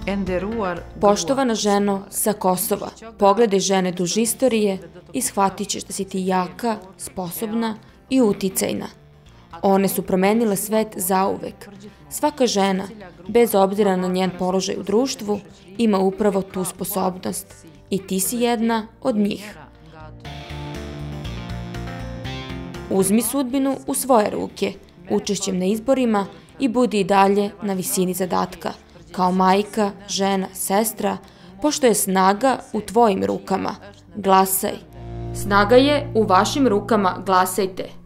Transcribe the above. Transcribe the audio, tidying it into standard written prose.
Poštovana ženo sa Kosova, pogledaj žene duž istorije i shvatit ćeš da si ti jaka, sposobna i uticajna. One su promenile svet zauvek. Svaka žena, bez obzira na njen položaj u društvu, ima upravo tu sposobnost. I ti si jedna od njih. Uzmi sudbinu u svoje ruke, učešćem na izborima i budi i dalje na visini zadatka, kao majka, žena, sestra, pošto je snaga u tvojim rukama. Glasaj. Snaga je u vašim rukama, glasajte.